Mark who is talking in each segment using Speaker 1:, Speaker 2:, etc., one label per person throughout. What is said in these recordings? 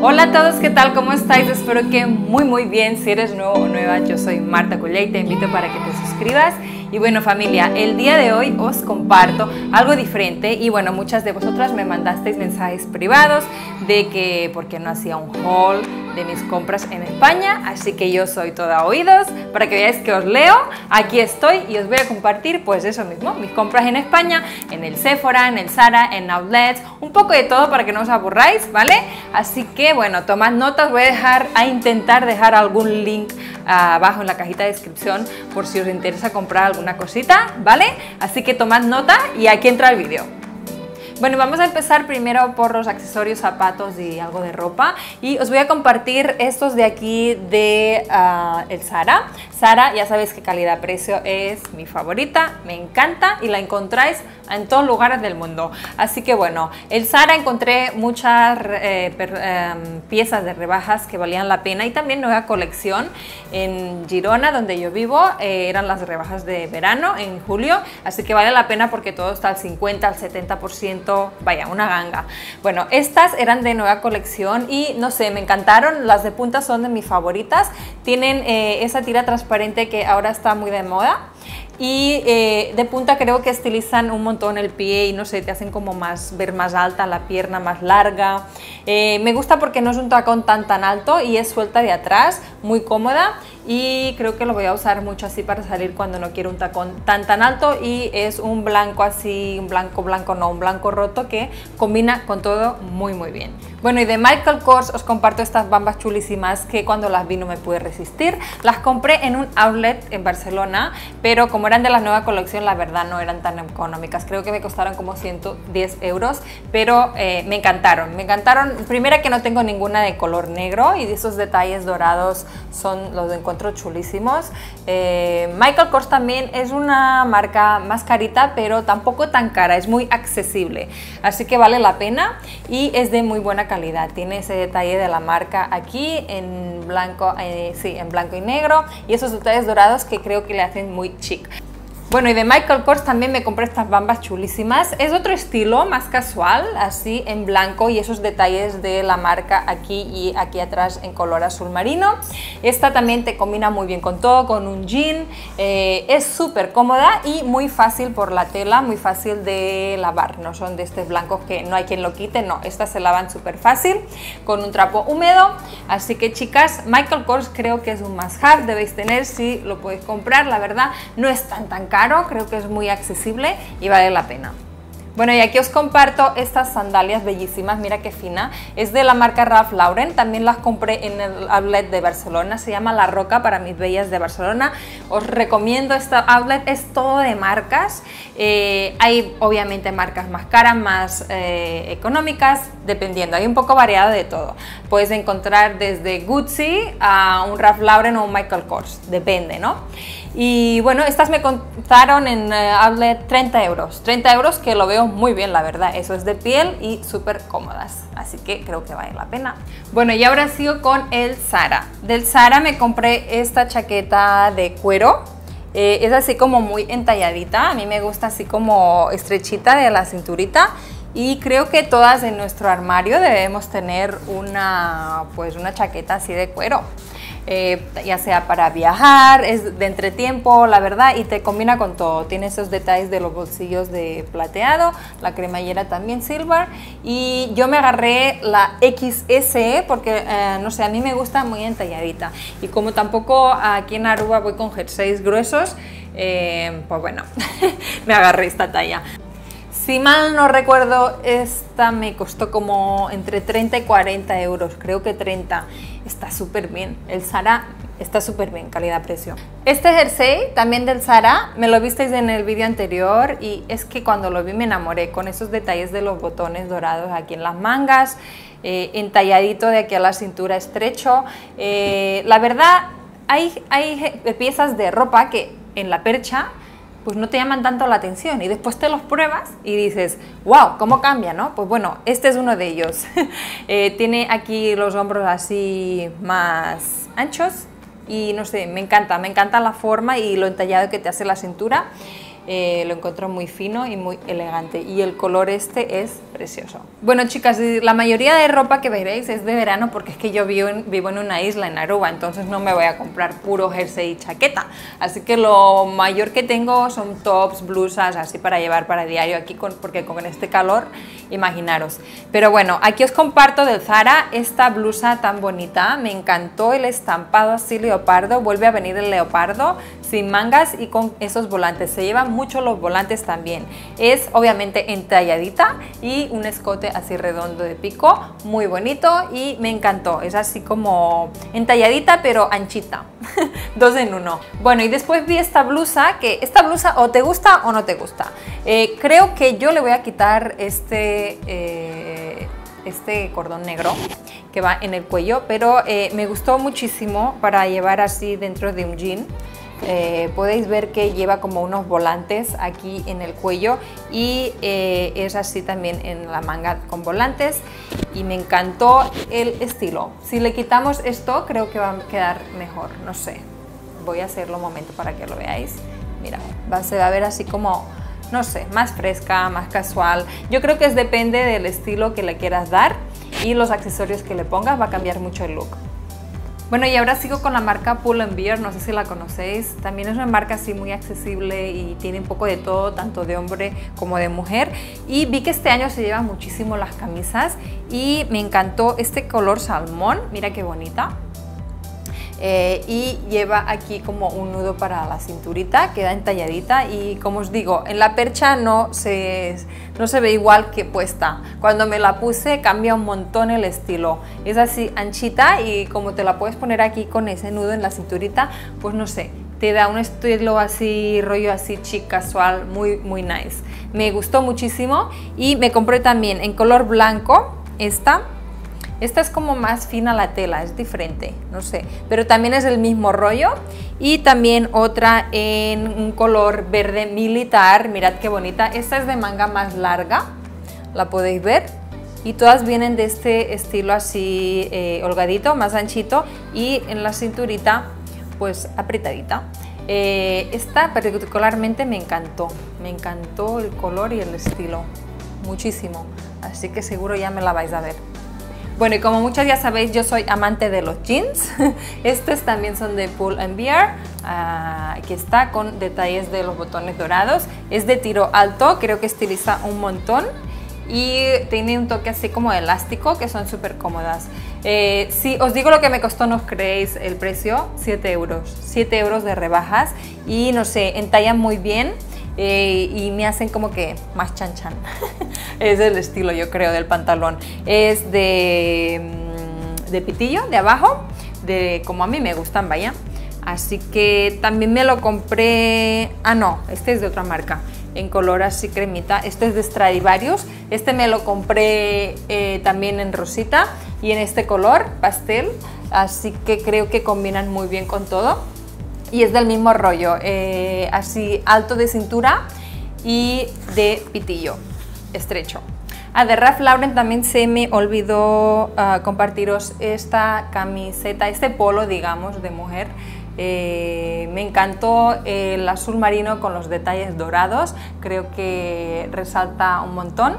Speaker 1: Hola a todos, ¿qué tal? ¿Cómo estáis? Espero que muy bien. Si eres nuevo o nueva, yo soy Marta Cullé y te invito para que te suscribas. Y bueno, familia, el día de hoy os comparto algo diferente y bueno, muchas de vosotras me mandasteis mensajes privados de que por qué no hacía un haul de mis compras en España, así que yo soy toda oídos para que veáis que os leo. Aquí estoy y os voy a compartir pues eso mismo, mis compras en España, en el Sephora, en el Zara, en outlets, un poco de todo para que no os aburráis, ¿vale? Así que bueno, tomad nota, os voy a intentar dejar algún link abajo en la cajita de descripción por si os interesa comprar alguna cosita, ¿vale? Así que tomad nota y aquí entra el vídeo. Bueno, vamos a empezar primero por los accesorios, zapatos y algo de ropa y os voy a compartir estos de aquí de el Zara. Zara, ya sabéis que calidad-precio es mi favorita, me encanta y la encontráis en todos lugares del mundo. Así que bueno, el Zara encontré muchas piezas de rebajas que valían la pena y también nueva colección en Girona, donde yo vivo, eran las rebajas de verano en julio, así que vale la pena porque todo está al 50, al 70%, vaya, una ganga. Bueno, estas eran de nueva colección y no sé, me encantaron, las de punta son de mis favoritas, tienen esa tira transparente que ahora está muy de moda. Y de punta creo que estilizan un montón el pie y no sé, te hacen como ver más alta la pierna, más larga. Me gusta porque no es un tacón tan alto y es suelta de atrás, muy cómoda y creo que lo voy a usar mucho así para salir cuando no quiero un tacón tan alto y es un blanco así, un blanco roto que combina con todo muy bien. Bueno, y de Michael Kors os comparto estas bambas chulísimas que cuando las vi no me pude resistir. Las compré en un outlet en Barcelona, pero como eran de la nueva colección, la verdad no eran tan económicas. Creo que me costaron como 110 euros, pero me encantaron. Me encantaron. Primera que no tengo ninguna de color negro y de esos detalles dorados los encuentro chulísimos. Michael Kors también es una marca más carita, pero tampoco tan cara, es muy accesible. Así que vale la pena y es de muy buena calidad. Tiene ese detalle de la marca aquí en blanco, sí, en blanco y negro y esos detalles dorados que creo que le hacen muy chic. Bueno, y de Michael Kors también me compré estas bambas chulísimas. Es otro estilo, más casual, así en blanco y esos detalles de la marca aquí y aquí atrás en color azul marino. Esta también te combina muy bien con todo, con un jean. Es súper cómoda y muy fácil por la tela, muy fácil de lavar. No son de estos blancos que no hay quien lo quite, no. Estas se lavan súper fácil con un trapo húmedo. Así que chicas, Michael Kors creo que es un must have, debéis tener si lo podéis comprar. La verdad, no es tan caro. Creo que es muy accesible y vale la pena. Bueno, y aquí os comparto estas sandalias bellísimas, mira qué fina, es de la marca Ralph Lauren, también las compré en el outlet de Barcelona, se llama La Roca para mis bellas de Barcelona, os recomiendo esta outlet, es todo de marcas, hay obviamente marcas más caras, más económicas, dependiendo, hay un poco variado de todo, puedes encontrar desde Gucci a un Ralph Lauren o un Michael Kors, depende, ¿no? Y bueno, estas me costaron en outlet 30 euros que lo veo muy bien, la verdad, eso es de piel y súper cómodas, así que creo que vale la pena. Bueno, y ahora sigo con el Zara. Del Zara me compré esta chaqueta de cuero, es así como muy entalladita, a mí me gusta así como estrechita de la cinturita. Y creo que todas en nuestro armario debemos tener una chaqueta así de cuero. Ya sea para viajar, es de entretiempo, la verdad, y te combina con todo. Tiene esos detalles de los bolsillos de plateado, la cremallera también silver, y yo me agarré la XS porque, no sé, a mí me gusta muy entalladita, y como tampoco aquí en Aruba voy con jerseys gruesos, pues bueno, me agarré esta talla. Si mal no recuerdo, esta me costó como entre 30 y 40 euros, creo que 30. Está súper bien, el Zara está súper bien, calidad-precio. Este jersey, también del Zara, me lo visteis en el vídeo anterior y es que cuando lo vi me enamoré con esos detalles de los botones dorados aquí en las mangas, entalladito de aquí a la cintura estrecho. La verdad, hay piezas de ropa que en la percha pues no te llaman tanto la atención y después te los pruebas y dices, wow, ¿cómo cambia, no? Pues bueno, este es uno de ellos. Tiene aquí los hombros así más anchos y no sé, me encanta la forma y lo entallado que te hace la cintura. Lo encuentro muy fino y muy elegante, y el color este es precioso. Bueno, chicas, la mayoría de ropa que veréis es de verano, porque es que yo vivo en una isla, en Aruba, entonces no me voy a comprar puro jersey y chaqueta, así que lo mayor que tengo son tops, blusas, así para llevar para diario aquí, porque con este calor, imaginaros. Pero bueno, aquí os comparto del Zara esta blusa tan bonita, me encantó el estampado así leopardo, vuelve a venir el leopardo, sin mangas y con esos volantes, se llevan mucho los volantes también. Es obviamente entalladita y un escote así redondo de pico, muy bonito y me encantó. Es así como entalladita pero anchita, dos en uno. Bueno, y después vi esta blusa, que esta blusa o te gusta o no te gusta. Creo que yo le voy a quitar este cordón negro que va en el cuello, pero me gustó muchísimo para llevar así dentro de un jean. Podéis ver que lleva como unos volantes aquí en el cuello y es así también en la manga con volantes, y me encantó el estilo. Si le quitamos esto creo que va a quedar mejor, no sé, voy a hacerlo un momento para que lo veáis. Mira, se va a ver así como, no sé, más fresca, más casual. Yo creo que depende del estilo que le quieras dar y los accesorios que le pongas, va a cambiar mucho el look. Bueno, y ahora sigo con la marca Pull & Bear, no sé si la conocéis, también es una marca así muy accesible y tiene un poco de todo, tanto de hombre como de mujer, y vi que este año se llevan muchísimo las camisas y me encantó este color salmón, mira qué bonita. Y lleva aquí como un nudo para la cinturita, queda entalladita y como os digo, en la percha no se ve igual que puesta. Cuando me la puse cambia un montón el estilo, es así anchita y como te la puedes poner aquí con ese nudo en la cinturita, pues no sé, te da un estilo así, rollo así chic, casual, muy nice. Me gustó muchísimo y me compré también en color blanco esta. Esta es como más fina la tela, es diferente, no sé, pero también es el mismo rollo. Y también otra en un color verde militar, mirad qué bonita. Esta es de manga más larga, la podéis ver. Y todas vienen de este estilo así holgadito, más anchito, y en la cinturita pues apretadita. Esta particularmente me encantó el color y el estilo, muchísimo, así que seguro ya me la vais a ver. Bueno, y como muchas ya sabéis, yo soy amante de los jeans. Estos también son de Pull & Bear. Aquí está con detalles de los botones dorados. Es de tiro alto, creo que estiliza un montón. Y tiene un toque así como elástico, que son súper cómodas. Si os digo lo que me costó, no os creéis el precio, 7 euros. 7 euros de rebajas y no sé, entallan muy bien. Y me hacen como que más chan chan. Es el estilo, yo creo, del pantalón. Es de pitillo, de abajo, como a mí me gustan, vaya. Así que también me lo compré. Ah, no, este es de otra marca, en color así cremita. Este es de Stradivarius. Este me lo compré también en rosita y en este color pastel. Así que creo que combinan muy bien con todo. Y es del mismo rollo, así alto de cintura y de pitillo estrecho. De Ralph Lauren también se me olvidó compartiros esta camiseta, este polo, digamos, de mujer. Me encantó el azul marino con los detalles dorados, creo que resalta un montón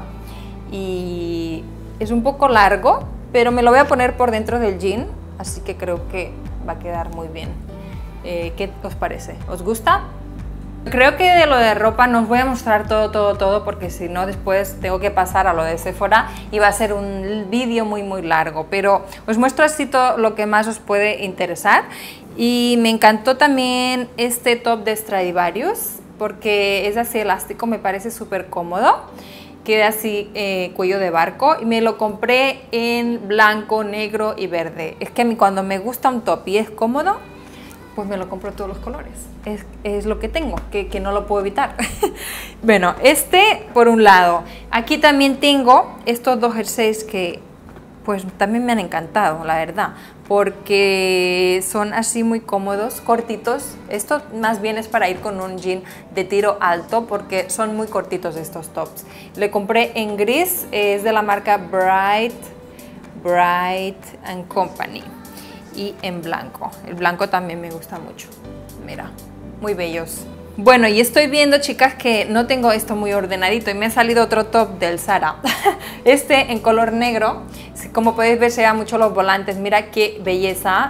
Speaker 1: y es un poco largo, pero me lo voy a poner por dentro del jean, así que creo que va a quedar muy bien. ¿Qué os parece? ¿Os gusta? Creo que de lo de ropa no os voy a mostrar todo porque si no después tengo que pasar a lo de Sephora y va a ser un vídeo muy largo, pero os muestro así todo lo que más os puede interesar. Y me encantó también este top de Stradivarius porque es así elástico, me parece súper cómodo. Queda así cuello de barco y me lo compré en blanco, negro y verde. Es que a mí cuando me gusta un top y es cómodo, pues me lo compro todos los colores. Es lo que tengo, que no lo puedo evitar. Bueno, este por un lado. Aquí también tengo estos dos jerseys que pues también me han encantado, la verdad, porque son así muy cómodos, cortitos. Esto más bien es para ir con un jean de tiro alto porque son muy cortitos estos tops. Le compré en gris, es de la marca Bright & Company. Y en blanco, el blanco también me gusta mucho, mira, muy bellos. Bueno, y estoy viendo, chicas, que no tengo esto muy ordenadito y me ha salido otro top del Zara. Este en color negro, como podéis ver se llevan mucho los volantes, mira qué belleza,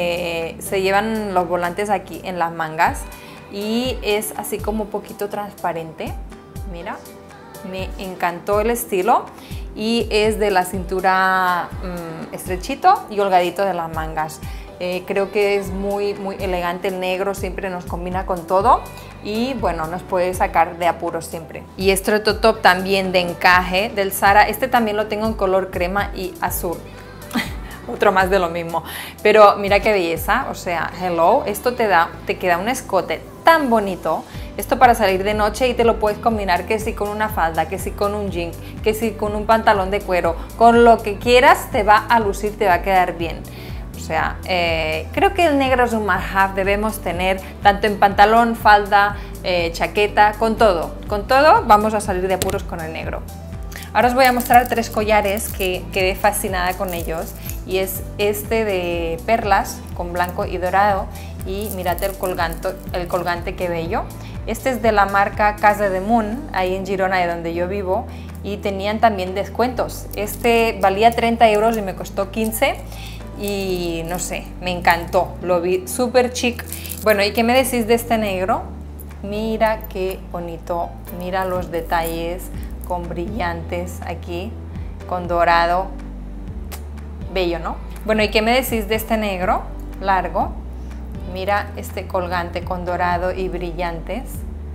Speaker 1: se llevan los volantes aquí en las mangas y es así como un poquito transparente, mira, me encantó el estilo y es de la cintura estrechito y holgadito de las mangas. Creo que es muy elegante, el negro siempre nos combina con todo y bueno, nos puede sacar de apuros siempre. Y este otro top también de encaje del Zara, este también lo tengo en color crema y azul. Otro más de lo mismo, pero mira qué belleza, o sea, hello, esto te queda un escote tan bonito, esto para salir de noche y te lo puedes combinar que si con una falda, que si con un jean, que si con un pantalón de cuero, con lo que quieras te va a lucir, te va a quedar bien. O sea, creo que el negro es un must-have, debemos tener tanto en pantalón, falda, chaqueta, con todo vamos a salir de apuros con el negro. Ahora os voy a mostrar 3 collares que quedé fascinada con ellos y es este de perlas con blanco y dorado y mirad el colgante qué bello. Este es de la marca Casa de Moon, ahí en Girona, de donde yo vivo, y tenían también descuentos. Este valía 30 euros y me costó 15 y no sé, me encantó, lo vi súper chic. Bueno, ¿y qué me decís de este negro? Mira qué bonito, mira los detalles con brillantes aquí, con dorado, bello, ¿no? Bueno, ¿y qué me decís de este negro largo? Mira este colgante con dorado y brillantes,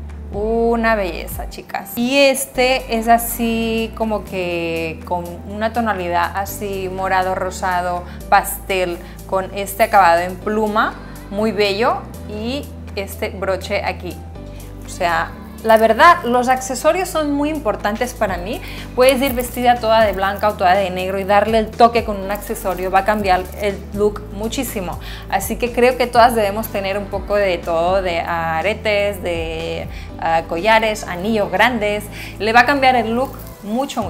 Speaker 1: una belleza, chicas. Y este es así como que con una tonalidad así morado, rosado, pastel, con este acabado en pluma, muy bello, y este broche aquí. O sea, la verdad, los accesorios son muy importantes para mí. Puedes ir vestida toda de blanca o toda de negro y darle el toque con un accesorio, va a cambiar el look muchísimo. Así que creo que todas debemos tener un poco de todo, de aretes, de collares, anillos grandes. Le va a cambiar el look mucho.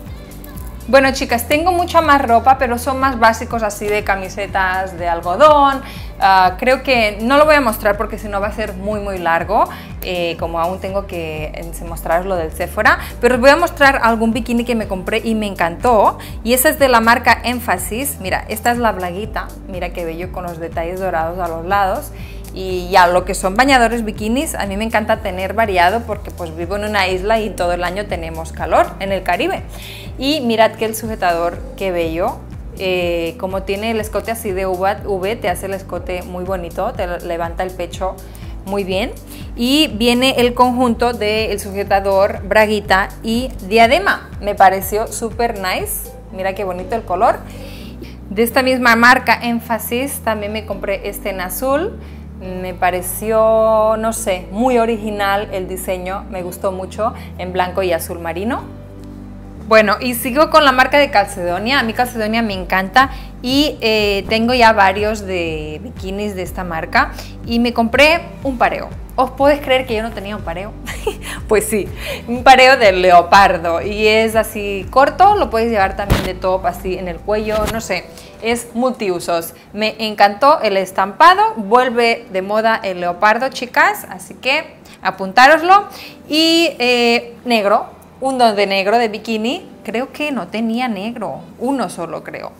Speaker 1: Bueno, chicas, tengo mucha más ropa, pero son más básicos, así de camisetas de algodón. Creo que no lo voy a mostrar porque si no va a ser muy largo, como aún tengo que mostraros lo del Sephora, pero os voy a mostrar algún bikini que me compré y me encantó, y ese es de la marca Emphasis. Mira, esta es la blaguita, mira qué bello con los detalles dorados a los lados. Y ya lo que son bañadores, bikinis, a mí me encanta tener variado porque pues vivo en una isla y todo el año tenemos calor en el Caribe. Y mirad que el sujetador, qué bello, como tiene el escote así de V, te hace el escote muy bonito, te levanta el pecho muy bien. Y viene el conjunto del sujetador, braguita y diadema, me pareció súper nice, mira qué bonito el color. De esta misma marca Emphasis también me compré este en azul. Me pareció, no sé, muy original el diseño, me gustó mucho, en blanco y azul marino. Bueno, y sigo con la marca de Calzedonia. A mí Calzedonia me encanta y tengo ya varios de bikinis de esta marca y me compré un pareo. ¿Os podéis creer que yo no tenía un pareo? Pues sí, un pareo de leopardo y es así corto, lo podéis llevar también de top así en el cuello, no sé, es multiusos. Me encantó el estampado, vuelve de moda el leopardo, chicas, así que apuntároslo. Y negro, un don de negro de bikini, creo que no tenía negro, uno solo creo.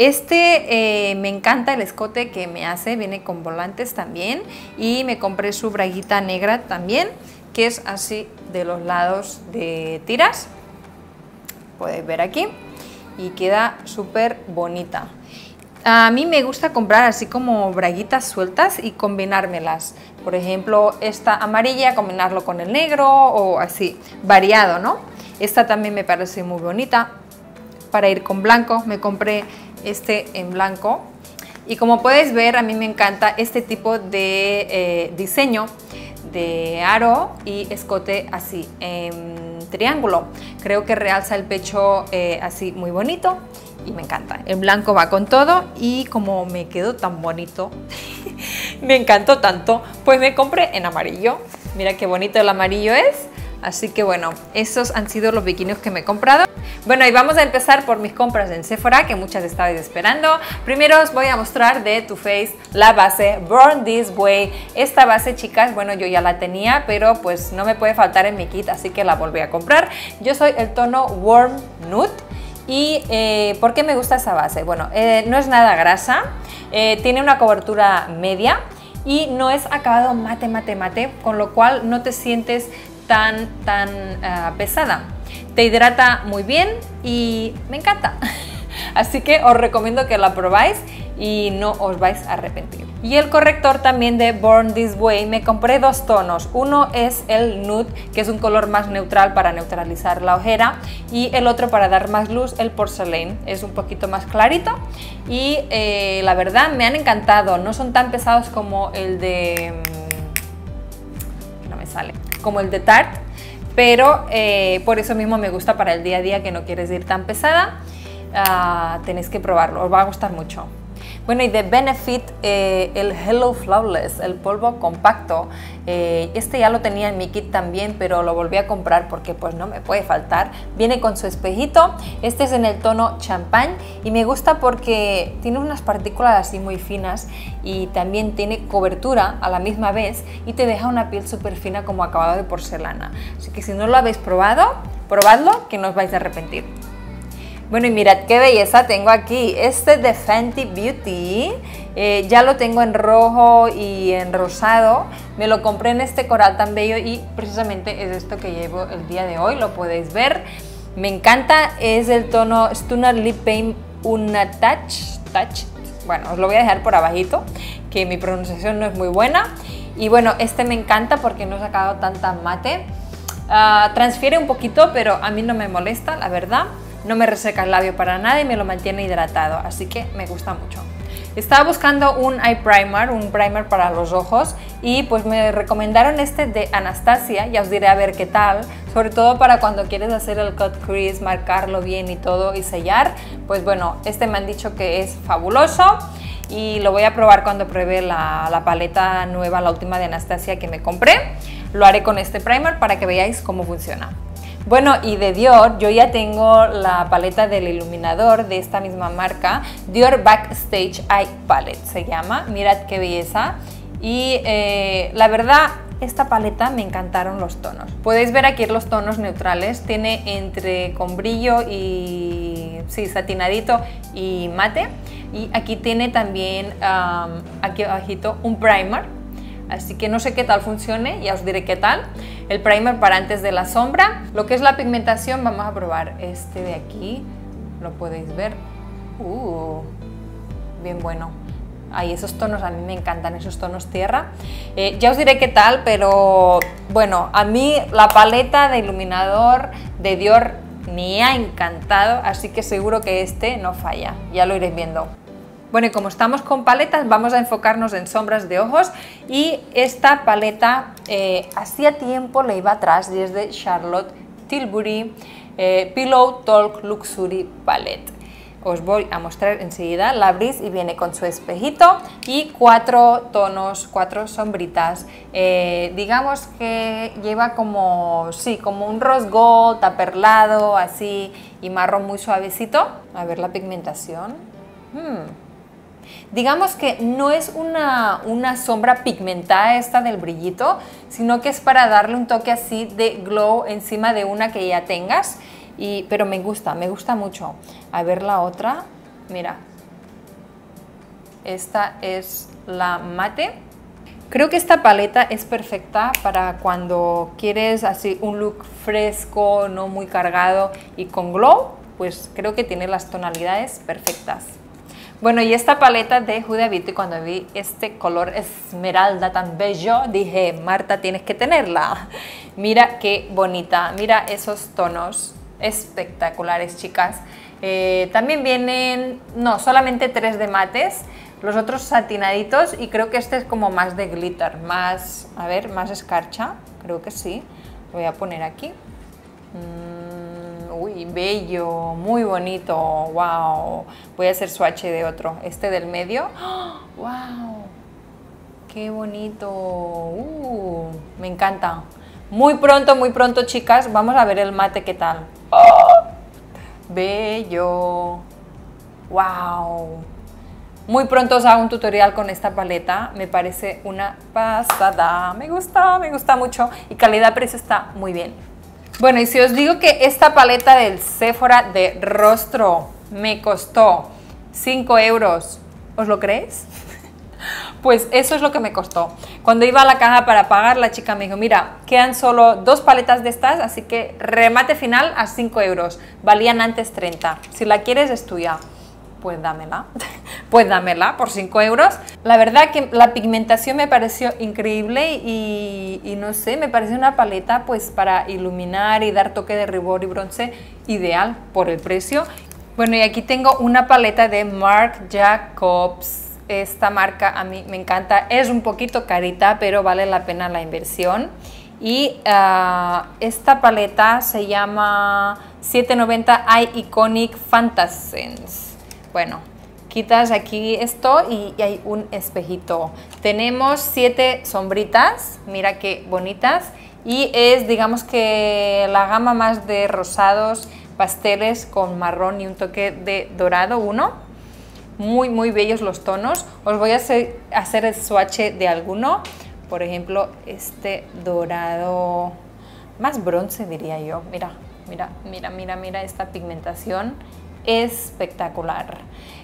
Speaker 1: Este me encanta el escote que me hace, viene con volantes también y me compré su braguita negra también, que es así de los lados de tiras, podéis ver aquí, y queda súper bonita. A mí me gusta comprar así como braguitas sueltas y combinármelas. Por ejemplo, esta amarilla, combinarlo con el negro o así, variado, ¿no? Esta también me parece muy bonita. Para ir con blanco, me compré este en blanco. Y como puedes ver, a mí me encanta este tipo de diseño de aro y escote así en triángulo. Creo que realza el pecho así muy bonito. Y me encanta, el blanco va con todo y como me quedó tan bonito, me encantó tanto, pues me compré en amarillo. Mira qué bonito el amarillo es. Así que bueno, esos han sido los bikinis que me he comprado. Bueno, y vamos a empezar por mis compras en Sephora, que muchas estabais esperando. Primero os voy a mostrar de Too Faced la base Born This Way. Esta base, chicas, bueno, yo ya la tenía, pero pues no me puede faltar en mi kit, así que la volví a comprar. Yo soy el tono Warm Nude. ¿Y por qué me gusta esa base? Bueno, no es nada grasa, tiene una cobertura media y no es acabado mate, mate, mate, con lo cual no te sientes tan pesada. Te hidrata muy bien y me encanta. Así que os recomiendo que la probáis y no os vais a arrepentir. Y el corrector también de Born This Way, me compré dos tonos. Uno es el Nude, que es un color más neutral para neutralizar la ojera, y el otro para dar más luz, el Porcelain. Es un poquito más clarito y la verdad me han encantado. No son tan pesados como el de... no me sale. Como el de Tarte, pero por eso mismo me gusta para el día a día, que no quieres ir tan pesada. Tenéis que probarlo, os va a gustar mucho. Bueno, y de Benefit, el Hello Flawless, el polvo compacto, este ya lo tenía en mi kit también, pero lo volví a comprar porque pues no me puede faltar. Viene con su espejito, este es en el tono champán y me gusta porque tiene unas partículas así muy finas y también tiene cobertura a la misma vez y te deja una piel súper fina como acabado de porcelana. Así que si no lo habéis probado, probadlo, que no os vais a arrepentir. Bueno, y mirad qué belleza tengo aquí, este de Fenty Beauty, ya lo tengo en rojo y en rosado, me lo compré en este coral tan bello y precisamente es esto que llevo el día de hoy, lo podéis ver, me encanta, es el tono Stunner Lip Paint Una Touch, bueno, os lo voy a dejar por abajito, que mi pronunciación no es muy buena, y bueno, este me encanta porque no he sacado tanta mate, transfiere un poquito, pero a mí no me molesta, la verdad. No me reseca el labio para nada y me lo mantiene hidratado, así que me gusta mucho. Estaba buscando un eye primer, un primer para los ojos, y pues me recomendaron este de Anastasia, ya os diré a ver qué tal, sobre todo para cuando quieres hacer el cut crease, marcarlo bien y todo y sellar, pues bueno, este me han dicho que es fabuloso y lo voy a probar cuando pruebe la paleta nueva, la última de Anastasia que me compré. Lo haré con este primer para que veáis cómo funciona. Bueno, y de Dior yo ya tengo la paleta del iluminador de esta misma marca, Dior Backstage Eye Palette se llama, mirad qué belleza, y la verdad esta paleta me encantaron los tonos. Podéis ver aquí los tonos neutrales, tiene entre con brillo y sí, satinadito y mate, y aquí tiene también aquí abajito un primer. Así que no sé qué tal funcione, ya os diré qué tal. El primer para antes de la sombra. Lo que es la pigmentación, vamos a probar este de aquí. Lo podéis ver. Bien bueno. Ay, esos tonos a mí me encantan, esos tonos tierra. Ya os diré qué tal, pero bueno, a mí la paleta de iluminador de Dior me ha encantado, así que seguro que este no falla. Ya lo iréis viendo. Bueno, y como estamos con paletas, vamos a enfocarnos en sombras de ojos, y esta paleta hacía tiempo le iba atrás, desde Charlotte Tilbury Pillow Talk Luxury Palette. Os voy a mostrar enseguida, la abrís y viene con su espejito y 4 tonos, 4 sombritas, digamos que lleva como, sí, como un rose gold aperlado así y marrón muy suavecito. A ver la pigmentación. Digamos que no es una sombra pigmentada esta del brillito, sino que es para darle un toque así de glow encima de una que ya tengas, pero me gusta mucho. A ver la otra, mira, esta es la mate. Creo que esta paleta es perfecta para cuando quieres así un look fresco, no muy cargado y con glow, pues creo que tiene las tonalidades perfectas. Bueno, y esta paleta de Huda Beauty, cuando vi este color esmeralda tan bello, dije, Marta, tienes que tenerla. Mira qué bonita, mira esos tonos espectaculares, chicas. También vienen, no, solamente 3 de mates, los otros satinaditos, y creo que este es como más de glitter, más, a ver, más escarcha, creo que sí. Lo voy a poner aquí. Uy, bello, muy bonito, wow. Voy a hacer swatch de otro, este del medio. Wow, qué bonito. Me encanta. Muy pronto, chicas, vamos a ver el mate qué tal. bello. Wow. Muy pronto os hago un tutorial con esta paleta, me parece una pasada, me gusta mucho y calidad-precio está muy bien. Bueno, y si os digo que esta paleta del Sephora de rostro me costó 5 euros, ¿os lo creéis? Pues eso es lo que me costó. Cuando iba a la caja para pagar, la chica me dijo, mira, quedan solo 2 paletas de estas, así que remate final a 5 euros. Valían antes 30. Si la quieres es tuya. Pues dámela. Pues dámela por 5 euros. La verdad que la pigmentación me pareció increíble y no sé, me parece una paleta pues para iluminar y dar toque de rubor y bronce ideal por el precio. Bueno, y aquí tengo una paleta de Marc Jacobs. Esta marca a mí me encanta, es un poquito carita, pero vale la pena la inversión. Y esta paleta se llama 790 Eye Iconic Fantasens. Bueno, quitas aquí esto y hay un espejito. Tenemos 7 sombritas, mira qué bonitas. Y es, digamos que la gama más de rosados, pasteles con marrón y un toque de dorado, muy bellos los tonos. Os voy a hacer el swatch de alguno. Por ejemplo, este dorado más bronce diría yo. Mira esta pigmentación espectacular.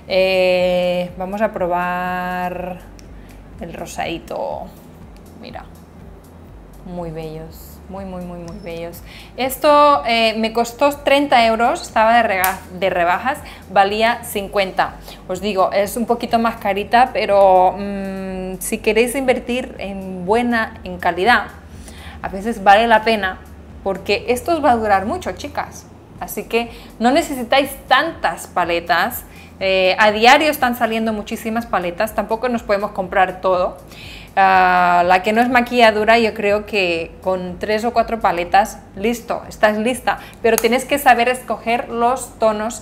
Speaker 1: Vamos a probar el rosadito. Mira, muy bellos. Muy bellos. Esto me costó 30 euros, estaba de rebajas, valía 50. Os digo, es un poquito más carita, pero si queréis invertir en calidad, a veces vale la pena, porque esto os va a durar mucho, chicas. Así que no necesitáis tantas paletas. A diario están saliendo muchísimas paletas, tampoco nos podemos comprar todo. La que no es maquilladura, yo creo que con 3 o 4 paletas, listo, estás lista, pero tienes que saber escoger los tonos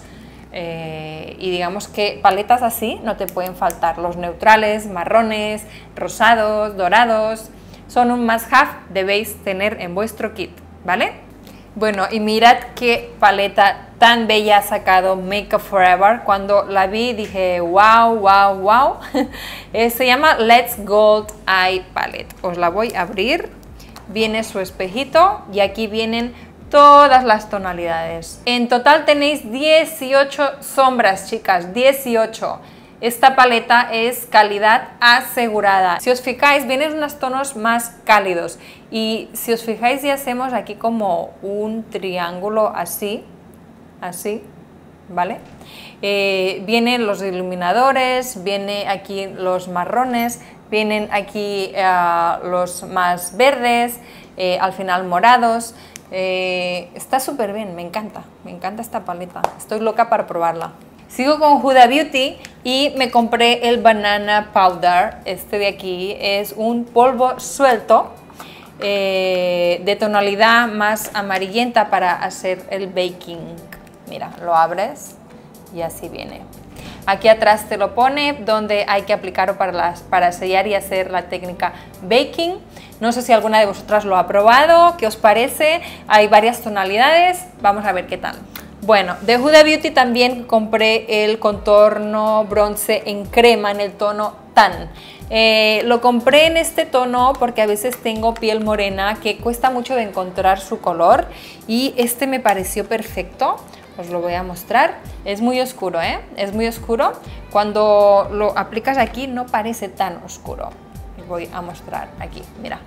Speaker 1: y digamos que paletas así no te pueden faltar. Los neutrales, marrones, rosados, dorados, son un must-have, debéis tener en vuestro kit, ¿vale? Bueno, y mirad qué paleta tan bella ha sacado Makeup Forever. Cuando la vi dije, wow. Se llama Let's Gold Eye Palette. Os la voy a abrir. Viene su espejito y aquí vienen todas las tonalidades. En total tenéis 18 sombras, chicas, 18. Esta paleta es calidad asegurada. Si os fijáis, vienen unos tonos más cálidos. Y si os fijáis, ya hacemos aquí como un triángulo así, ¿vale? Vienen los iluminadores, viene aquí los marrones, vienen aquí los más verdes, al final morados. Está súper bien, me encanta esta paleta. Estoy loca para probarla. Sigo con Huda Beauty y me compré el Banana Powder. Este de aquí es un polvo suelto de tonalidad más amarillenta para hacer el baking. Mira, lo abres y así viene. Aquí atrás te lo pone donde hay que aplicarlo para sellar y hacer la técnica baking. No sé si alguna de vosotras lo ha probado, ¿qué os parece? Hay varias tonalidades, vamos a ver qué tal. Bueno, de Huda Beauty también compré el contorno bronce en crema en el tono Tan. Lo compré en este tono porque a veces tengo piel morena que cuesta mucho de encontrar su color y este me pareció perfecto. Os lo voy a mostrar. Es muy oscuro, es muy oscuro. Cuando lo aplicas aquí no parece tan oscuro. Os voy a mostrar aquí, mira.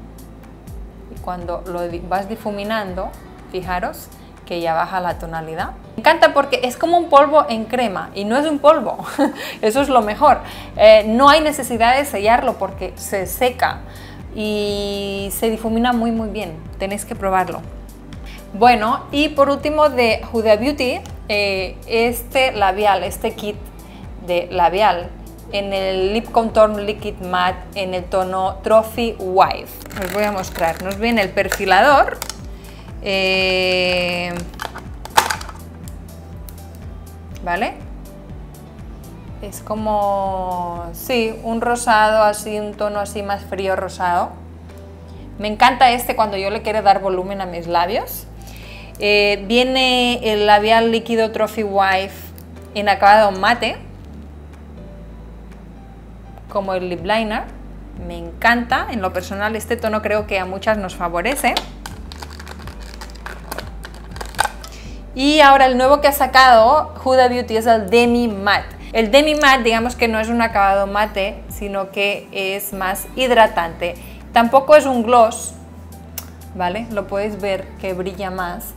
Speaker 1: Y cuando lo vas difuminando, fijaros que ya baja la tonalidad. Me encanta porque es como un polvo en crema y no es un polvo, eso es lo mejor. No hay necesidad de sellarlo porque se seca y se difumina muy bien, tenéis que probarlo. Bueno, y por último de Huda Beauty, este labial, este kit de labial en el Lip Contour Liquid Matte en el tono Trophy Wife. Os voy a mostrar, nos viene el perfilador. ¿Vale? Es como, sí, un rosado así, un tono así más frío rosado. Me encanta este cuando yo le quiero dar volumen a mis labios. Viene el labial líquido Trophy Wife en acabado mate, como el lip liner. Me encanta, en lo personal este tono creo que a muchas nos favorece. Y ahora el nuevo que ha sacado Huda Beauty es el Demi Matte. El Demi Matte, digamos que no es un acabado mate, sino que es más hidratante. Tampoco es un gloss, ¿vale? Lo podéis ver que brilla más.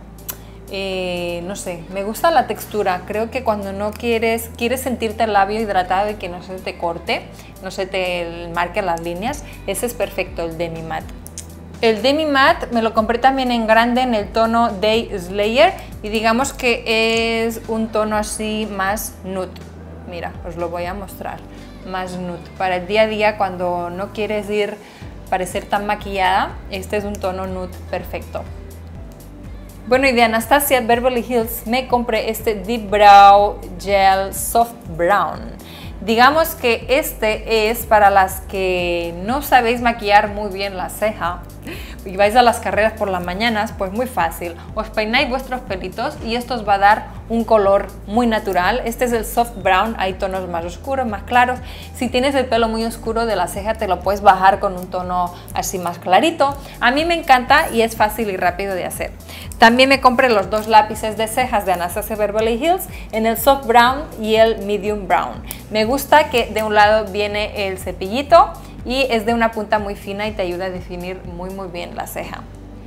Speaker 1: No sé, me gusta la textura. Creo que cuando no quieres sentirte el labio hidratado y que no se te corte, no se te marque las líneas, ese es perfecto, el Demi Matte. El Demi Matte me lo compré también en grande en el tono Day Slayer y digamos que es un tono así más nude. Mira, os lo voy a mostrar, más nude. Para el día a día, cuando no quieres parecer tan maquillada, este es un tono nude perfecto. Bueno, y de Anastasia Beverly Hills me compré este Deep Brow Gel Soft Brown. Digamos que este es para las que no sabéis maquillar muy bien la ceja y vais a las carreras por las mañanas, pues muy fácil. Os peináis vuestros pelitos y esto os va a dar un color muy natural. Este es el Soft Brown, hay tonos más oscuros, más claros. Si tienes el pelo muy oscuro de la ceja, te lo puedes bajar con un tono así más clarito. A mí me encanta y es fácil y rápido de hacer. También me compré los dos lápices de cejas de Anastasia Beverly Hills en el Soft Brown y el Medium Brown. Me gusta que de un lado viene el cepillito y es de una punta muy fina y te ayuda a definir muy bien la ceja.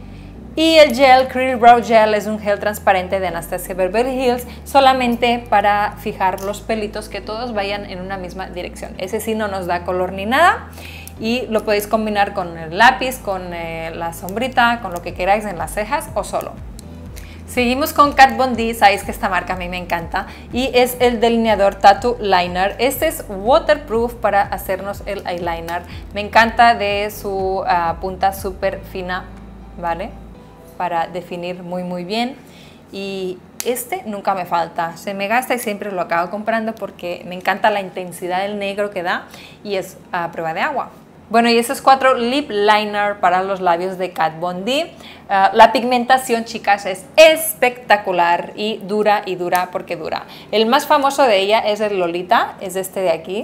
Speaker 1: Y el gel Curl Brow Gel es un gel transparente de Anastasia Beverly Hills solamente para fijar los pelitos, que todos vayan en una misma dirección. Ese sí no nos da color ni nada y lo podéis combinar con el lápiz, con la sombrita, con lo que queráis en las cejas o solo. Seguimos con Kat Von D, sabéis que esta marca a mí me encanta y es el delineador Tattoo Liner. Este es waterproof para hacernos el eyeliner. Me encanta de su punta súper fina, ¿vale? Para definir muy bien. Y este nunca me falta, se me gasta y siempre lo acabo comprando porque me encanta la intensidad del negro que da y es a prueba de agua. Bueno, y esos 4 lip liner para los labios de Kat Von D. La pigmentación, chicas, es espectacular y dura porque dura. El más famoso de ella es el Lolita, es este de aquí.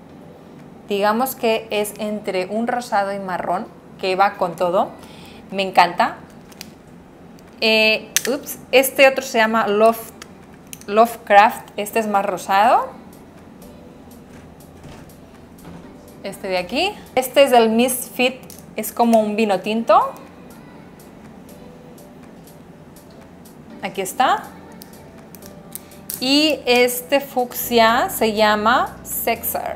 Speaker 1: Digamos que es entre un rosado y marrón, que va con todo. Me encanta. Este otro se llama Lovecraft, este es más rosado. Este de aquí. Este es el Misfit, es como un vino tinto. Aquí está. Y este fucsia se llama Sexer.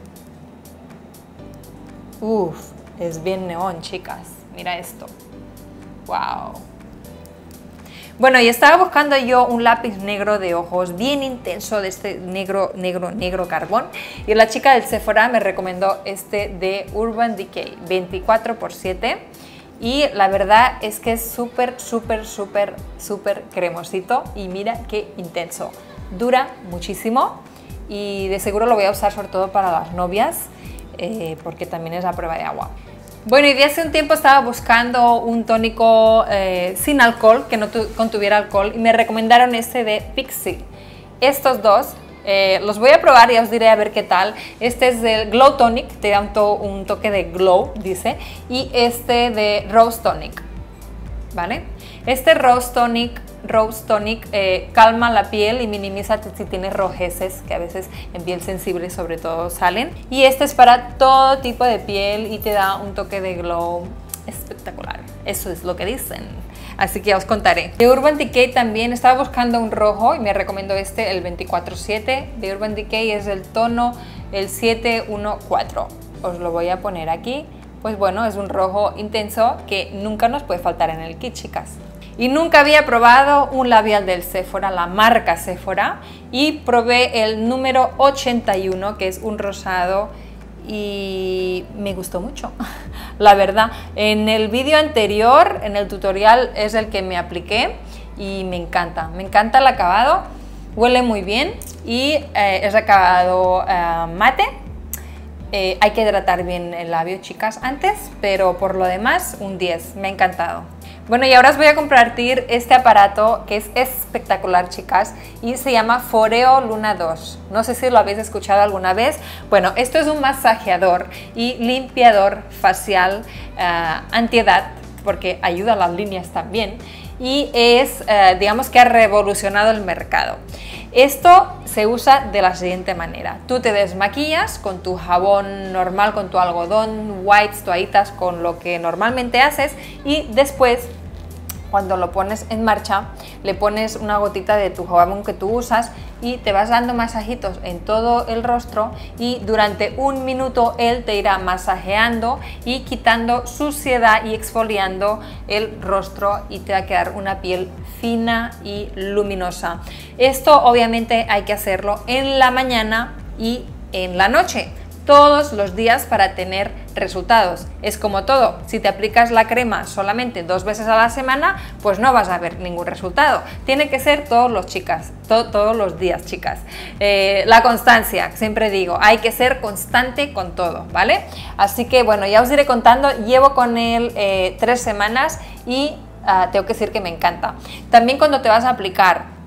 Speaker 1: Es bien neón, chicas. Mira esto. Wow. Bueno, y estaba buscando yo un lápiz negro de ojos bien intenso, de este negro carbón. Y la chica del Sephora me recomendó este de Urban Decay 24×7. Y la verdad es que es súper cremosito. Y mira qué intenso. Dura muchísimo. Y de seguro lo voy a usar sobre todo para las novias, porque también es a prueba de agua. Bueno, y de hace un tiempo estaba buscando un tónico sin alcohol, que no contuviera alcohol, y me recomendaron este de Pixi. Estos dos los voy a probar y os diré a ver qué tal. Este es el Glow Tonic, te da un toque de glow, dice, y este de Rose Tonic, ¿vale? Este Rose Tonic calma la piel y minimiza si tienes rojeces, que a veces en piel sensible sobre todo salen. Y este es para todo tipo de piel y te da un toque de glow espectacular. Eso es lo que dicen. Así que ya os contaré. De Urban Decay también estaba buscando un rojo y me recomendó este, el 24×7. De Urban Decay es el tono el 714. Os lo voy a poner aquí. Pues bueno, es un rojo intenso que nunca nos puede faltar en el kit, chicas. Y nunca había probado un labial del Sephora, la marca Sephora, y probé el número 81, que es un rosado, y me gustó mucho, la verdad. En el vídeo anterior, en el tutorial, es el que me apliqué y me encanta el acabado, huele muy bien y es acabado mate. Hay que hidratar bien el labio, chicas, antes, pero por lo demás, un 10, me ha encantado. Bueno, y ahora os voy a compartir este aparato que es espectacular, chicas, y se llama Foreo Luna 2. No sé si lo habéis escuchado alguna vez. Bueno, esto es un masajeador y limpiador facial antiedad, porque ayuda a las líneas también, y es, digamos que ha revolucionado el mercado. Esto se usa de la siguiente manera: tú te desmaquillas con tu jabón normal, con tu algodón, wipes, toallitas, con lo que normalmente haces, y después, cuando lo pones en marcha, le pones una gotita de tu jabón que tú usas y te vas dando masajitos en todo el rostro, y durante 1 minuto él te irá masajeando y quitando suciedad y exfoliando el rostro, y te va a quedar una piel fina y luminosa. Esto obviamente hay que hacerlo en la mañana y en la noche, todos los días, para tener resultados. Es como todo: si te aplicas la crema solamente 2 veces a la semana, pues no vas a ver ningún resultado. Tiene que ser todos los días, chicas. La constancia, siempre digo, hay que ser constante con todo, ¿vale? Así que bueno, ya os iré contando. Llevo con él 3 semanas y tengo que decir que me encanta. También cuando te vas a aplicar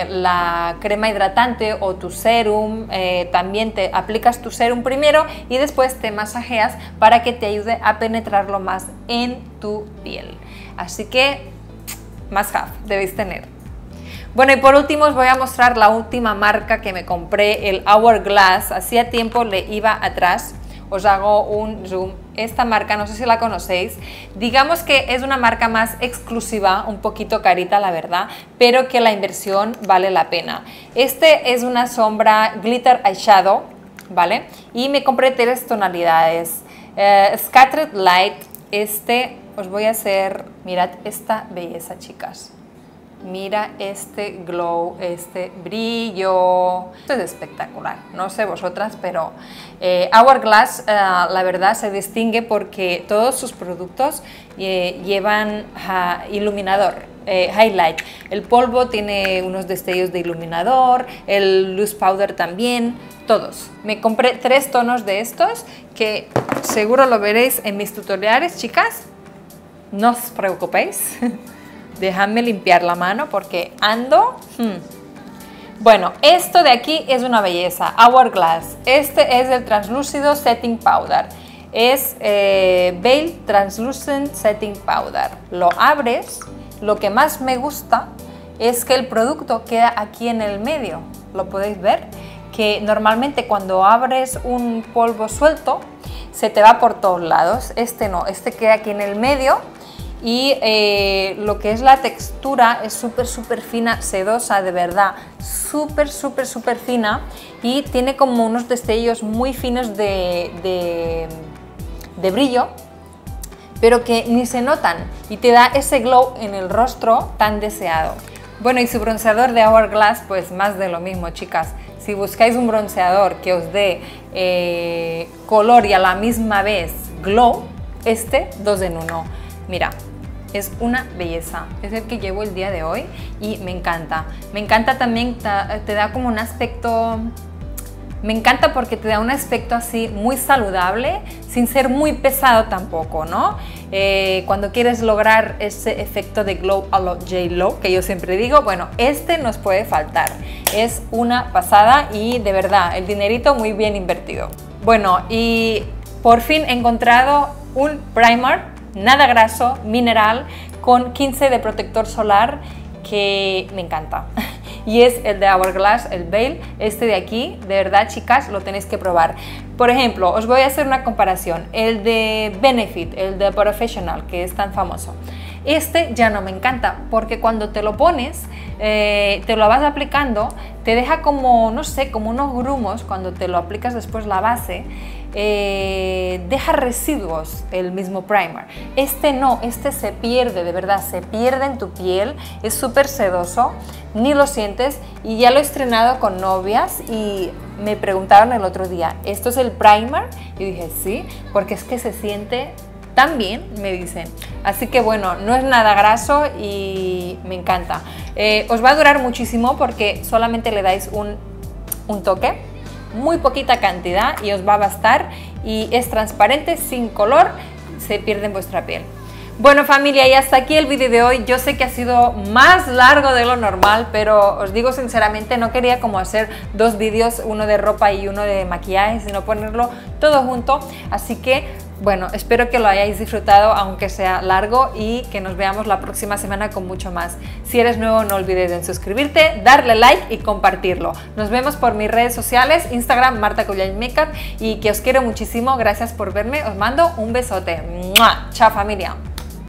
Speaker 1: la crema hidratante o tu serum, también te aplicas tu serum primero y después te masajeas para que te ayude a penetrarlo más en tu piel. Así que must have, debéis tener. Bueno, y por último os voy a mostrar la última marca que me compré, el Hourglass. Hacía tiempo le iba atrás. Os hago un zoom. Esta marca, no sé si la conocéis, digamos que es una marca más exclusiva, un poquito carita la verdad, pero que la inversión vale la pena. Este es una sombra glitter eyeshadow, ¿vale? Y me compré 3 tonalidades. Scattered Light. Os voy a hacer, mirad esta belleza, chicas. Mira este glow, este brillo. Esto es espectacular. No sé vosotras, pero Hourglass la verdad se distingue porque todos sus productos llevan iluminador, highlight. El polvo tiene unos destellos de iluminador, el loose powder también, todos. Me compré 3 tonos de estos que seguro lo veréis en mis tutoriales, chicas. No os preocupéis. Dejadme limpiar la mano porque ando. Bueno, esto de aquí es una belleza. Hourglass. Este es el Translucido Setting Powder. Es Veil Translucent Setting Powder. Lo abres. Lo que más me gusta es que el producto queda aquí en el medio. ¿Lo podéis ver? Que normalmente cuando abres un polvo suelto se te va por todos lados. Este no, este queda aquí en el medio. Y lo que es la textura es súper fina, sedosa, de verdad, súper fina, y tiene como unos destellos muy finos de brillo, pero que ni se notan, y te da ese glow en el rostro tan deseado. Bueno, y su bronceador de Hourglass, pues más de lo mismo, chicas. Si buscáis un bronceador que os dé color y a la misma vez glow, 2 en 1. Mira, es una belleza. Es el que llevo el día de hoy y me encanta. Me encanta también, te da como un aspecto... Me encanta porque te da un aspecto así muy saludable, sin ser muy pesado tampoco, ¿no? Cuando quieres lograr ese efecto de glow a lo J-Lo, que yo siempre digo, bueno, nos puede faltar. Es una pasada y de verdad, el dinerito muy bien invertido. Bueno, y por fin he encontrado un primer nada graso, mineral, con 15 de protector solar, que me encanta. Y es el de Hourglass, el Veil. Este de aquí, de verdad, chicas, lo tenéis que probar. Por ejemplo, os voy a hacer una comparación. El de Benefit, el de Professional, que es tan famoso. Este ya no me encanta, porque cuando te lo pones, te lo vas aplicando, te deja como, no sé, como unos grumos cuando te lo aplicas después la base. Deja residuos el mismo primer. Este no, este se pierde, de verdad, se pierde en tu piel, es súper sedoso, ni lo sientes. Y ya lo he estrenado con novias y me preguntaron el otro día, ¿esto es el primer? Y dije, sí, porque es que se siente tan bien, me dicen. Así que bueno, no es nada graso y me encanta. Os va a durar muchísimo porque solamente le dais un toque, muy poquita cantidad, y os va a bastar, y es transparente, sin color, se pierde en vuestra piel. Bueno familia, y hasta aquí el vídeo de hoy. Yo sé que ha sido más largo de lo normal, pero os digo sinceramente, no quería como hacer dos vídeos, uno de ropa y uno de maquillaje, sino ponerlo todo junto. Así que bueno, espero que lo hayáis disfrutado, aunque sea largo, y que nos veamos la próxima semana con mucho más. Si eres nuevo, no olvides en suscribirte, darle like y compartirlo. Nos vemos por mis redes sociales, Instagram, Marta Collell Makeup, y que os quiero muchísimo. Gracias por verme. Os mando un besote. ¡Mua! Chao familia.